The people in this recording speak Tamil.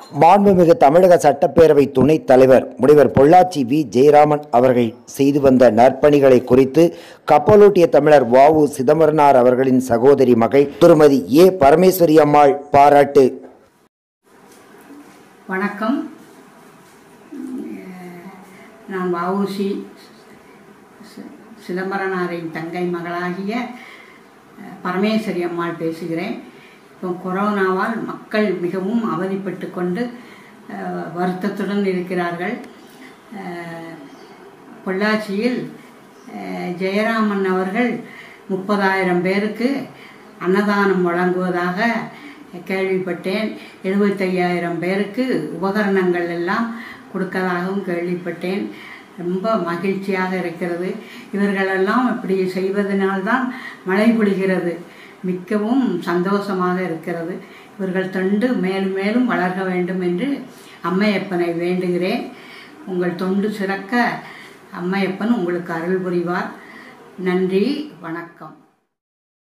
மாண்புமிகு தமிழக சட்டப்பேரவை துணைத் தலைவர் முனைவர் பொள்ளாச்சி வி. ஜெயராமன் அவர்கள் செய்து வந்த நற்பணிகளை குறித்து கப்பலோட்டிய தமிழர் வ.உ. சிதம்பரனார் அவர்களின் சகோதரி மகள் திருமதி ஏ. பரமேஸ்வரி அம்மாள் பாராட்டு. வணக்கம். நான் வ.உ. சிதம்பரனாரின் தங்கை மகளாகிய பரமேஸ்வரி அம்மாள் பேசுகிறேன். இப்போ கொரோனாவால் மக்கள் மிகவும் அவதிப்பட்டு கொண்டு வருத்தத்துடன் இருக்கிறார்கள். பொள்ளாச்சியில் ஜெயராமன் அவர்கள் 30,000 பேருக்கு அன்னதானம் வழங்குவதாக கேள்விப்பட்டேன். 75,000 பேருக்கு உபகரணங்கள் எல்லாம் கொடுக்கதாகவும் கேள்விப்பட்டேன். ரொம்ப மகிழ்ச்சியாக இருக்கிறது. இவர்களெல்லாம் இப்படி செய்வதனால்தான் மழை பொழிகிறது. மிகவும் சந்தோஷமாக இருக்கிறது. இவர்கள் தொண்டு மேலும் மேலும் வளர்க வேண்டும் என்று அம்மையப்பனை வேண்டுகிறேன். உங்கள் தொண்டு சிறக்க அம்மையப்பன் உங்களுக்கு அருள் புரிவார். நன்றி, வணக்கம்.